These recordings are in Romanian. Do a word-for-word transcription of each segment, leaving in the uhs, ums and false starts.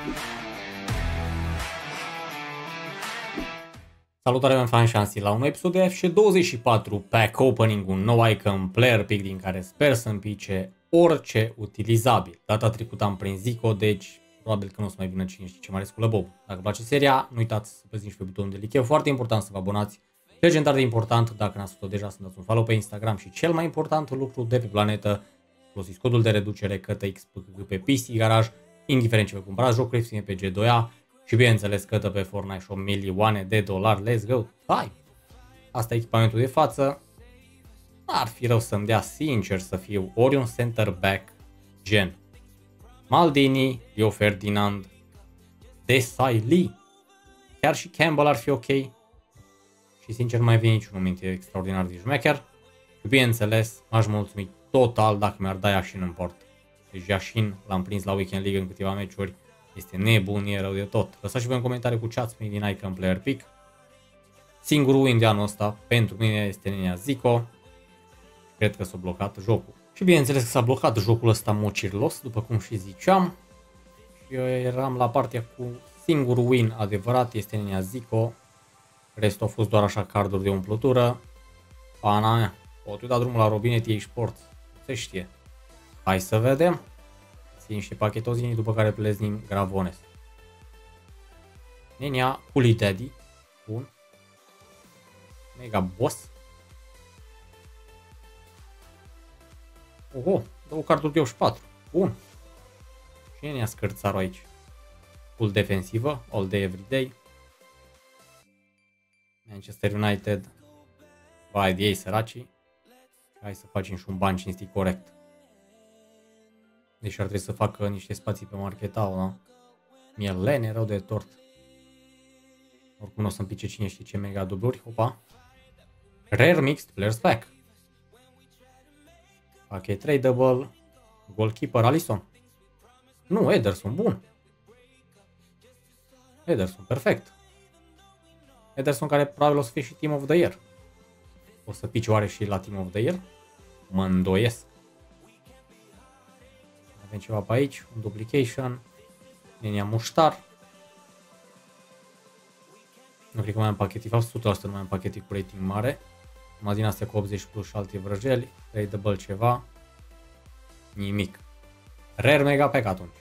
Salutare, mă fan șansi la un episod de F C douăzeci și patru Pack Opening, un nou icon player pick din care sper să împice orice utilizabil. Data trecută am prins Zico, deci probabil că nu o să mai vină cine știe ce mare sculă Bob. Dacă place seria, nu uitați să apăsați pe butonul de like. E foarte important să vă abonați. Legendar de important, dacă n-ați făcut deja, să dați un follow pe Instagram și cel mai important lucru de pe planetă, folosiți codul de reducere C T X P K K pe P C Garage, indiferent ce vă cumpărați jocuri ieftine pe G doi A. Și bineînțeles că dă pe Fortnite Shop milioane de dolari. Let's go! Hai! Asta e echipamentul de față. Ar fi rău să-mi dea, sincer să fiu, ori un center back gen Maldini, Rio Ferdinand, Desai Lee. Chiar și Campbell ar fi ok. Și sincer mai vine niciun moment extraordinar de șmecher. Și bineînțeles m-aș mulțumi total dacă mi-ar da Yashin în port. Deci Yashin l-am prins la Weekend League în câteva meciuri. Este nebun, e rău de tot. Lăsați și voi în comentarii cu ce ați primit din Icon Player Pick. Singurul win de anul ăsta pentru mine este Nenia Zico. Cred că s-a blocat jocul. Și bineînțeles că s-a blocat jocul ăsta mocirlos, după cum și ziceam. Și eu eram la partea cu singurul win adevărat, este Nenia Zico. Restul au fost doar așa carduri de umplutură. Pana mea, pot da drumul la Robinet E A Sports. Se știe. Hai să vedem. Țin și pachetozinii, după care pleznim Gravones. Nenia, Culi Daddy. Bun. Mega Boss. Oho, două carduri de optzeci și patru. Bun. Și Nenia Scârțaru aici. Full defensivă, all day, every day. Manchester United. Vai de ei, săracii. Hai să facem și un ban cinstit corect. Deci ar trebui să facă niște spații pe marketau, da? Mie lene rău de tort. Oricum nu o să-mi pice cine știe ce mega dubluri. Opa. Rare Mixed Players Pack. Pachet tradable. Goalkeeper Alisson. Nu, Ederson, bun. Ederson, perfect. Ederson care probabil o să fie și Team of the Year. O să pice oare și la Team of the Year? Mă îndoiesc. Avem ceva pe aici, un duplication, Nenia Muștar. Nu cred că mai am pachetic, o sută la sută nu mai am pachetic cu rating mare. Numai din astea cu optzeci plus și alte vrăjeli, tradable ceva, nimic. Rare mega pack atunci.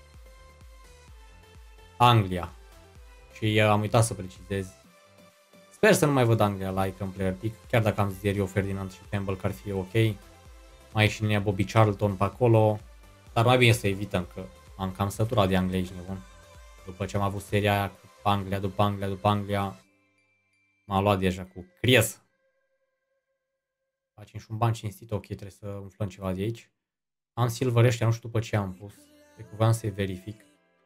Anglia. Și am uitat să precizez. Sper să nu mai văd Anglia la Icon Player Pick, chiar dacă am zis Rio Ferdinand și Campbell că ar fi ok. Mai e și Nenia Bobby Charlton pe acolo. Dar mai bine să evităm, că am cam săturat de Anglia, ești nebun. După ce am avut seria aia cu Anglia, după Anglia, după Anglia, m-a luat deja cu Cries. Facem și un ban cinstit, ok, trebuie să umflăm ceva de aici. Am silver ăștia, nu știu după ce am pus. Cred că vreau să-i verific.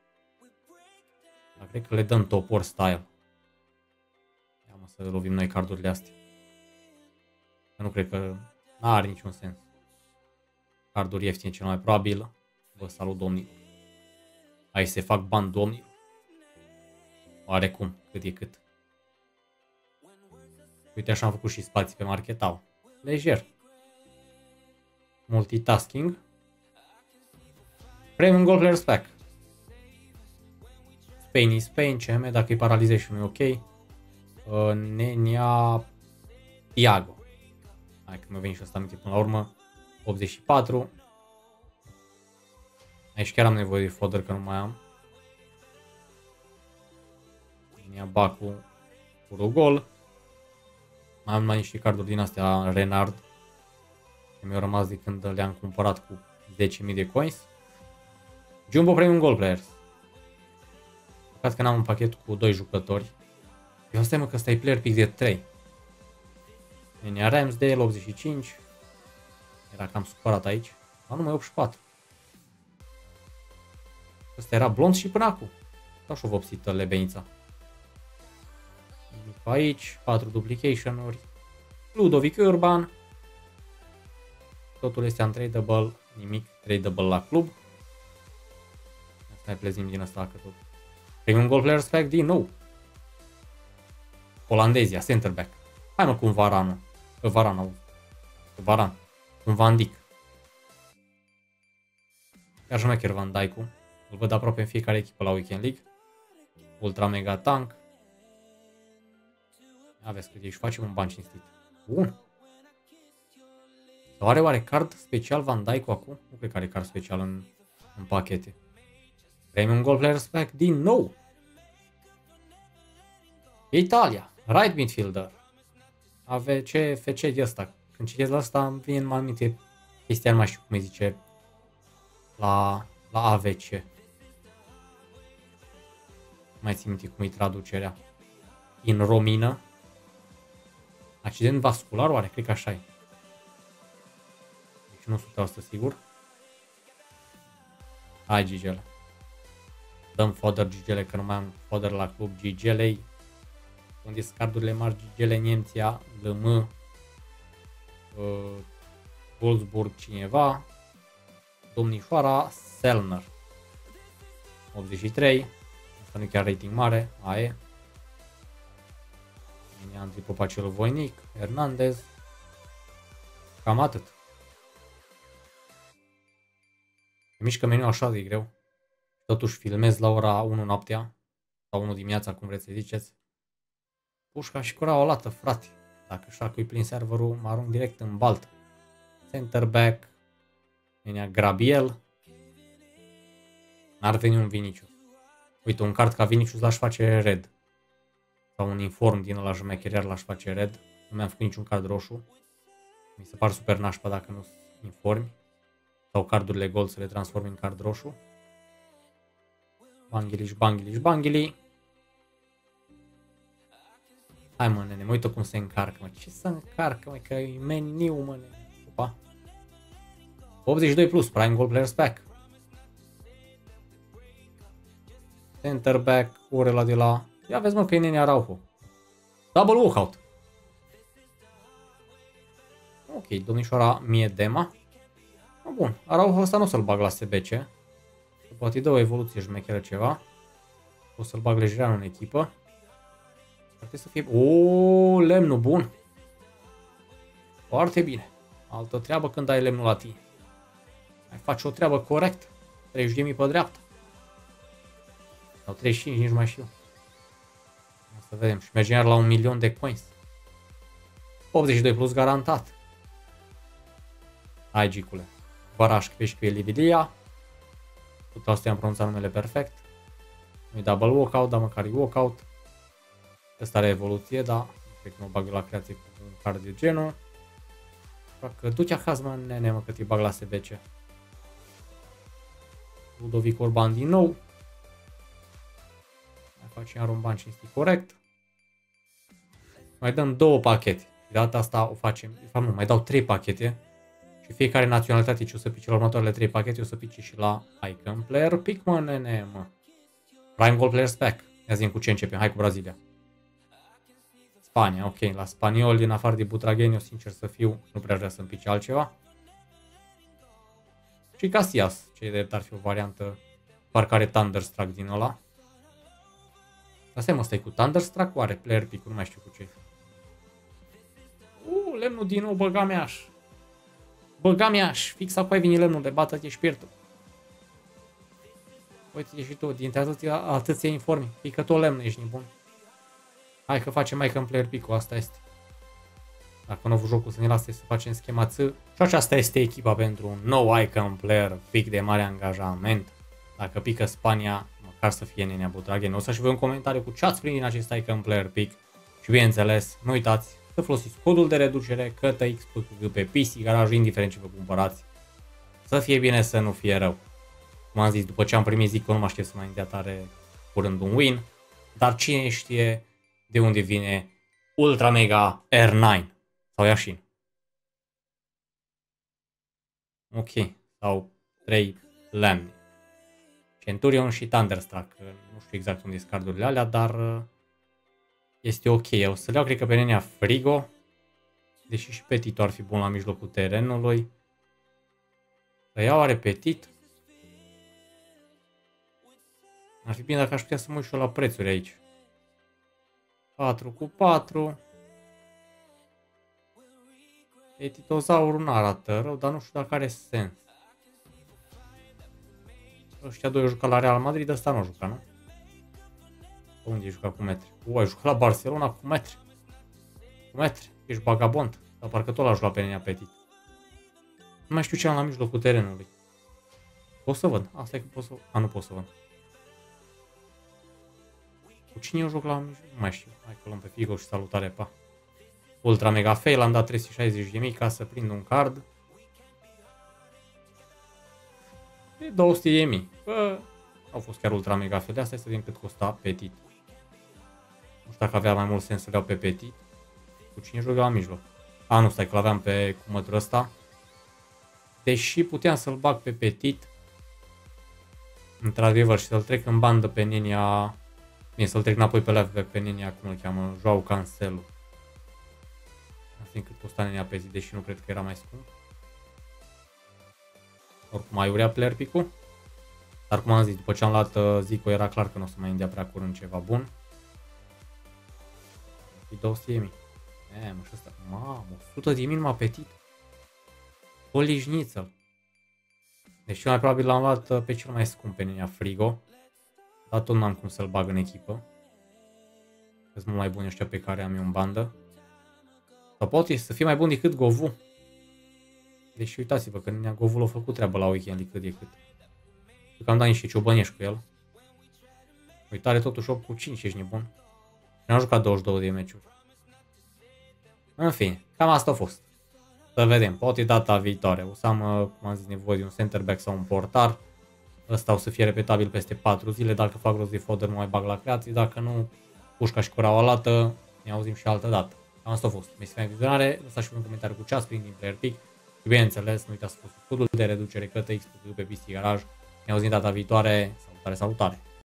Dar cred că le dăm top or style. Ia mă să lovim noi cardurile astea. Că nu cred că n-are niciun sens. Carduri ieftine cel mai probabil. Vă salut, domnilor. Hai să fac bani, domnilor. Oarecum, cât e cât. Uite, așa am făcut și spații pe marketau. Lejer. Multitasking. Premium Gold Players Pack. Spain is Spain, C M, dacă e Paralization e ok. Uh, Nenia Iago. Hai că mă veni și ăsta aminte până la urmă. optzeci și patru. Aici chiar am nevoie de fodder, că nu mai am. Nenia Bacu. Puro gol. Mai am mai niște carduri din astea Renard. Ce mi-au rămas de când le-am cumpărat cu zece mii de coins. Jumbo Premium Gold Players. Păcat că n-am un pachet cu doi jucători. Eu stai mă că ăsta e player pick de trei. Nenia Ramsdale optzeci și cinci. Era cam supărat aici. Dar numai optzeci și patru. Ăsta era blond și până acum. Dau și o vopsită lebenița. După aici, patru duplication-uri. Ludovic Urban. Totul este untradable. Nimic tradable la club. Mai plezim din asta că tot. Premium Gold Players Pack din nou. Olandezia, center back. Hai mă cu un Varane. Varane, auzi. Varane. Un Van Dijk. Chiar șmecher Van Dijk-ul. Îl văd aproape în fiecare echipă la Weekend League. Ultra Mega Tank. Aveți cât ești, facem un ban cinstit. Bun. Sau are oare card special Van Dijk acum? Nu cred că are card special în, în pachete. Premium Gold Players Pack din nou. Italia. Right midfielder. A V C F C de ăsta. Când citesc la asta îmi vine în aminte chestia, nu mai știu cum îi zice la, la A V C. Mai țin minte cum e traducerea. În română. Accident vascular, oare? Cred că așa e. Deci nu sunt o sută sigur. Hai Gigele. Dăm fodder Gigele, că nu mai am fodder la club Gigelei. Unde sunt cardurile mari Gigele, Nemția, L M, uh, Wolfsburg cineva, domnișoara Selner. optzeci și trei. Asta nu e chiar rating mare, A E. Andrei Popacelu Voinic, Hernandez. Cam atât. Mișcă meniul așa de greu. Totuși filmez la ora unu noaptea. Sau unu dimineața, cum vreți să ziceți. Pușca și cura o lată, frate. Dacă șacu e plin serverul, mă arunc direct în baltă. Center back. Menea Grabiel. N-ar veni un Vinicius. Uite, un card ca Vinicius l-aș face red. Sau un inform din ăla jumecheriar l-aș face red. Nu mi-am făcut niciun card roșu. Mi se par super nașpa dacă nu sunt informi. Sau cardurile gold să le transform în card roșu. Banghiliș, banghiliș, banghili. Hai mă, nene, mă uită cum se încarcă, mă. Ce să încarcă, mă, că e meniu, mă, nene. Opa. optzeci și doi plus, Prime Gold Players Pack. Center back, Orela de la... Ia vezi, mă, că e nene Araujo. Double walkout. Ok, domnișoara Miedema. Bun, Araujo ăsta nu o să-l bag la S B C. Poate dă o evoluție șmecheră ceva. O să-l bag lejeran în echipă. Poate să fie... O, lemnul bun. Foarte bine. Altă treabă când ai lemnul la tine. Mai faci o treabă corect. treizeci de mii pe dreapta. Sau treizeci și cinci, nici nu mai știu. O să vedem. Și mergem iar la un milion de coins. optzeci și doi plus garantat. Hai, Gicule. Baraș pe și pe Livilia. o sută la sută am pronunțat numele perfect. Nu-i double walkout, dar măcar e walkout. Ăsta are evoluție, dar cred că mă bag la creație cu un card de genul. Așa că du-te acasă, mă, nene, mă, că te bag la S B C. Ludovic Orban din nou. Mai facem iar un ban cinstit corect. Mai dăm două pachete. De data asta o facem, de fapt nu, mai dau trei pachete. Și fiecare naționalitate ce o să pice la următoarele trei pachete o să pice și la Icon Player Pick, mă, nene, mă. Prime Gold Players Pack. Ia zi cu ce începem. Hai cu Brazilia. Spania, ok. La spaniol, din afară de Butragheni, eu sincer să fiu, nu prea vrea să-mi pice altceva. Și Casillas, ce drept ar fi o variantă, parcă are Thunderstruck din ăla. Asta e, mă, stai cu Thunderstruck? Oare Player Pick? Nu mai știu cu ce. Uuu, lemnul din nou, băga mea-aș. Băga mea-aș. Fix acum ai venit lemnul de bată-te șpirtul. Uite-te și tu, dintre atâția, atâția informi. Fii că tot lemn ești nebun. Hai că facem mai în Player Pick-ul, asta este. Dacă nu vă jocul să ne lase să facem schema ț. Și aceasta este echipa pentru un nou Icon Player Pick de mare angajament. Dacă pică Spania, măcar să fie Nenea Butragheni. O să și voi un comentariu cu ce ați primit din acest Icon Player Pick. Și bineînțeles, nu uitați să folosiți codul de reducere C T X P G pe P C Garaj, indiferent ce vă cumpărați. Să fie bine, să nu fie rău. Cum am zis, după ce am primit, zic că nu mă aștept să mai îndea tare curând un win. Dar cine știe de unde vine Ultra Mega R nouă sau Yashin. Ok, sau trei lemni. Centurion și Thunderstruck. Nu știu exact unde sunt cardurile alea, dar este ok. O să le iau, cred că pe Nenea Frigo. Deși și Petit ar fi bun la mijlocul terenului. Să iau, are Petit. Ar fi bine dacă aș putea să mă uit și eu la prețuri aici. patru cu patru. Etitozaurul nu arată rău, dar nu știu dacă are sens. Ăștia doi au jucat la Real Madrid, ăsta nu a jucat, nu? Unde ai jucat cu metri? U, ai jucat la Barcelona cu metri. Cu metri. Ești vagabond. Dar parcă tot l-a jucat pe Nenea Petit. Nu mai știu ce am la mijlocul terenului. Pot să văd. Asta e că pot să... A, nu pot să văd. Cu cine eu joc la mijloc? Nu mai știu. Hai că luăm pe Figo și salutare, pa. Ultra mega fail, am dat trei sute șaizeci de mii ca să prind un card. E două sute de mii. Bă, au fost chiar ultra mega fail. De asta este din cât costa Petit. Nu știu dacă avea mai mult sens să le iau pe Petit. Cu cine joc la mijloc? A, nu, stai că l-aveam pe cumătul ăsta. Deși puteam să-l bag pe Petit. Într-adevăr, și să-l trec în bandă pe Nenea. Bine, să-l trec înapoi pe la pe, pe Nenea, cum îl cheamă, Joao Cancelo. Asta cât costa Nenea Petit, deși nu cred că era mai scump. Oricum mai urea player pick-ul. Dar cum am zis, după ce am luat uh, Zico, era clar că nu o să mai îndea prea curând ceva bun. E două sute de mii. E, mă, și ăsta, mamă, o sută de mii numai Petit. O lișniță. Deci mai probabil l-am luat uh, pe cel mai scump pe Nenea Frigo. Dar tot n-am cum să-l bag în echipă. Sunt mult mai buni ăștia pe care am eu în bandă. Sau poate să fie mai bun decât Govu. Deși uitați-vă că Nenea Govu l-a făcut treabă la weekend de cât de cât. Că am dat niște ciobănești cu el. Uitare totuși opt cu cinci, ești nebun. Și n-am jucat douăzeci și două de meciuri. În fine, cam asta a fost. Să vedem, poate data viitoare. O să am, cum am zis, nevoie de un center back sau un portar. Ăsta o să fie repetabil peste patru zile. Dacă fac rost de fodder, nu mai bag la creații. Dacă nu, pușca și cureaua lată. Ne auzim și altă dată. Cam asta a fost. Mersi pentru vizionare. Lăsați și un comentariu cu ce ați prins din player pick. Și bineînțeles, nu uitați să faceți codul de reducere C T X pe P C Garage. Ne auzim data viitoare. Salutare, salutare!